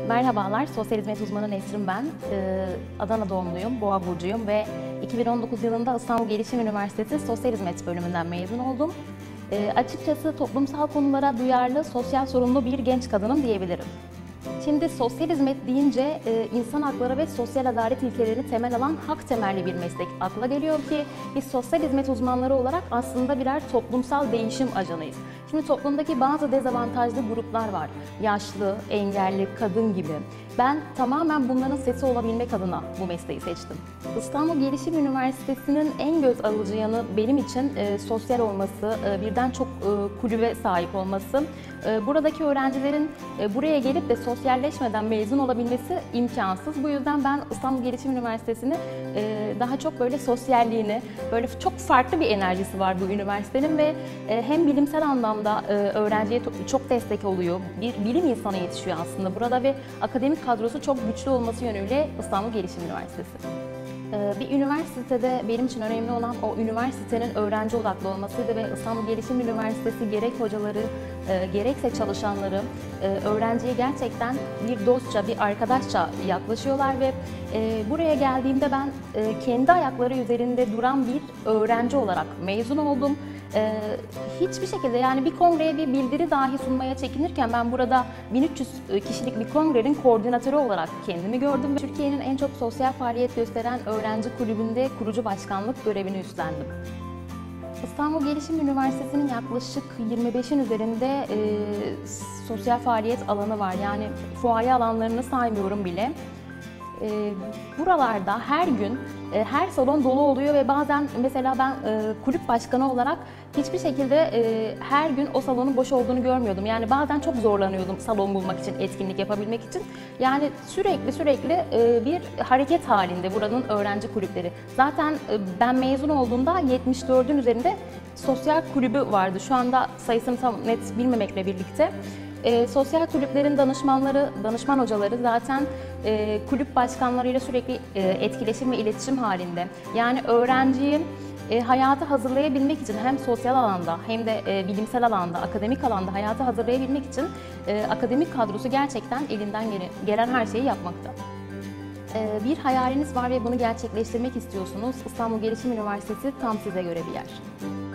Merhabalar, sosyal hizmet uzmanı Nesrin ben. Adana doğumluyum, Boğa burcuyum ve 2019 yılında İstanbul Gelişim Üniversitesi Sosyal Hizmet bölümünden mezun oldum. Açıkçası toplumsal konulara duyarlı, sosyal sorumlu bir genç kadınım diyebilirim. Şimdi sosyal hizmet deyince insan hakları ve sosyal adalet ilkelerini temel alan hak temelli bir meslek akla geliyor ki biz sosyal hizmet uzmanları olarak aslında birer toplumsal değişim ajanıyız. Şimdi toplumdaki bazı dezavantajlı gruplar var. Yaşlı, engelli, kadın gibi. Ben tamamen bunların sesi olabilmek adına bu mesleği seçtim. İstanbul Gelişim Üniversitesi'nin en göz alıcı yanı benim için sosyal olması, birden çok kulübe sahip olması. Buradaki öğrencilerin buraya gelip de sosyalleşmeden mezun olabilmesi imkansız. Bu yüzden ben İstanbul Gelişim Üniversitesi'ni daha çok böyle sosyalliğini, böyle çok farklı bir enerjisi var bu üniversitenin ve hem bilimsel anlamda öğrenciye çok destek oluyor. Bir bilim insanı yetişiyor aslında burada ve akademik kadrosu çok güçlü olması yönüyle İstanbul Gelişim Üniversitesi. Bir üniversitede benim için önemli olan o üniversitenin öğrenci odaklı olmasıydı ve İstanbul Gelişim Üniversitesi gerek hocaları, gerekse çalışanları öğrenciye gerçekten bir dostça, bir arkadaşça yaklaşıyorlar ve buraya geldiğimde ben kendi ayakları üzerinde duran bir öğrenci olarak mezun oldum. Hiçbir şekilde yani bir kongreye bir bildiri dahi sunmaya çekinirken ben burada 1300 kişilik bir kongrenin koordinatörü olarak kendimi gördüm. Türkiye'nin en çok sosyal faaliyet gösteren öğrenci kulübünde kurucu başkanlık görevini üstlendim. İstanbul Gelişim Üniversitesi'nin yaklaşık 25'in üzerinde sosyal faaliyet alanı var. Yani fuaye alanlarını saymıyorum bile. Buralarda her gün her salon dolu oluyor ve bazen mesela ben kulüp başkanı olarak hiçbir şekilde her gün o salonun boş olduğunu görmüyordum. Yani bazen çok zorlanıyordum salon bulmak için, etkinlik yapabilmek için. Yani sürekli bir hareket halinde buranın öğrenci kulüpleri. Zaten ben mezun olduğumda 74'ün üzerinde sosyal kulübü vardı. Şu anda sayısını tam net bilmemekle birlikte. Sosyal kulüplerin danışmanları, danışman hocaları zaten kulüp başkanlarıyla sürekli etkileşim ve iletişim halinde. Yani öğrenciyi hayata hazırlayabilmek için hem sosyal alanda hem de bilimsel alanda, akademik alanda hayata hazırlayabilmek için akademik kadrosu gerçekten elinden gelen her şeyi yapmakta. Bir hayaliniz var ve bunu gerçekleştirmek istiyorsunuz. İstanbul Gelişim Üniversitesi tam size göre bir yer.